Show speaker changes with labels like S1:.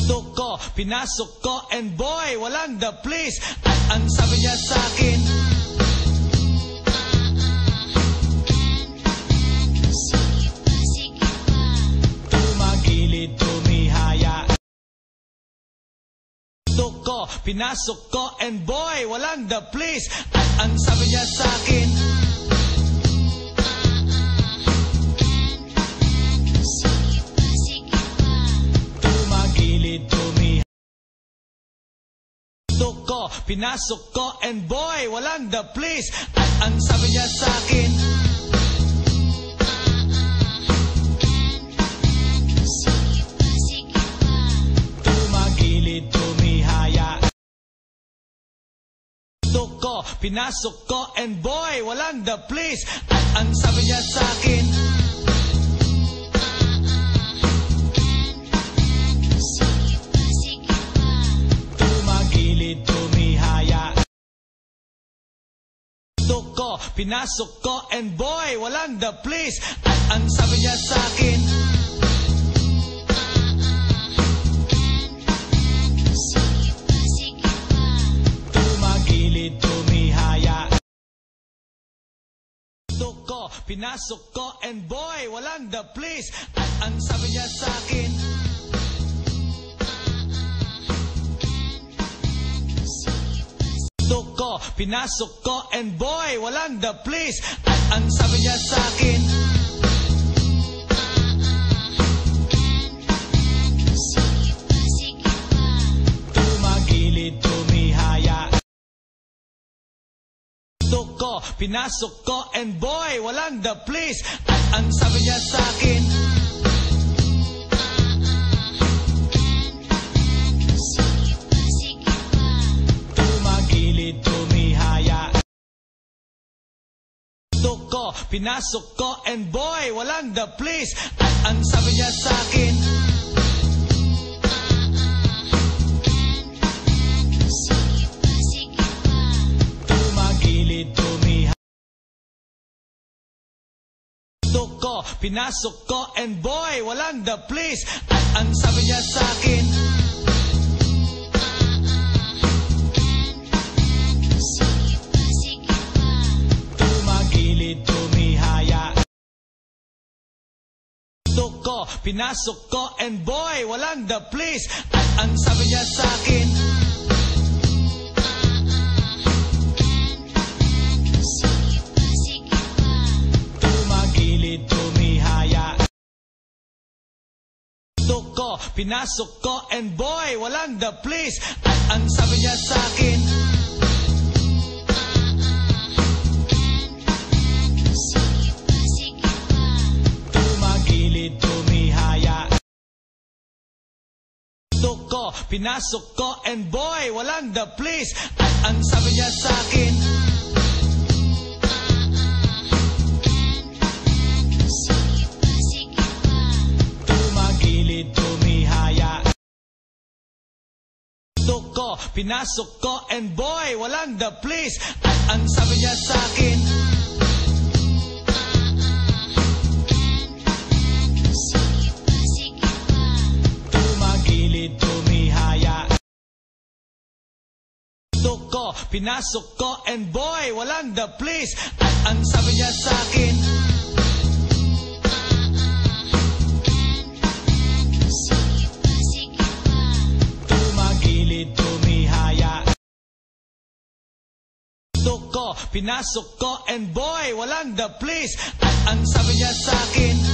S1: Ko, pinasok ko, and boy, walang the please. At ang sabi niya sa akin, tumagilid, tumihaya. Ko, pinasok ko, and boy, walang the please. At ang sabi niya sa akin, tumagilid, tumihaya. Ko, pinasok ko, and boy, walang the please. At ang sabi niya sa akin, tumagilid, tumihaya. Ko, pinasok ko, and boy, walang the please. At ang sabi niya sa akin, tumagilid, tumihaya. Ko, pinasok ko, and boy, walang the please. At ang sabi niya sa akin, tumagilid, tumihaya. Ko, pinasok ko, and boy, walang the please. At ang sabi niya sa akin, ko, pinasok ko, and boy, walang the please. At ang sabi niya sa akin, tumagilid, tumihaya. Ko, pinasok ko, and boy, walang the please. At ang sabi niya sa akin, tumagilid, tumihaya. Ko, pinasok ko, and boy, walang the please. At ang sabi niya sa akin, tumagilid, tumihaya. Ko, pinasok ko, and boy, walang the please. At ang sabi niya sa akin, tumagilid, tumihaya. Ko, pinasok ko, and boy, walang the please. At ang sabi niya sa akin, tumagilid, tumihaya. Ko, pinasok ko, and boy, walang the please. At ang sabi niya sa akin, tumagilid, tumihaya. Ko, pinasok ko, and boy, walang the please. At ang sabi niya sa akin, tumagilid, tumihaya. Ko, pinasok ko, and boy, walang the please. At ang sabi niya sa akin, tumagilid, tumihaya. Ko, pinasok ko, and boy, walang the please. At ang sabi niya sa akin, tumagilid, tumihaya. Ko, pinasok ko, and boy, walang the please. At ang sabi niya sa akin,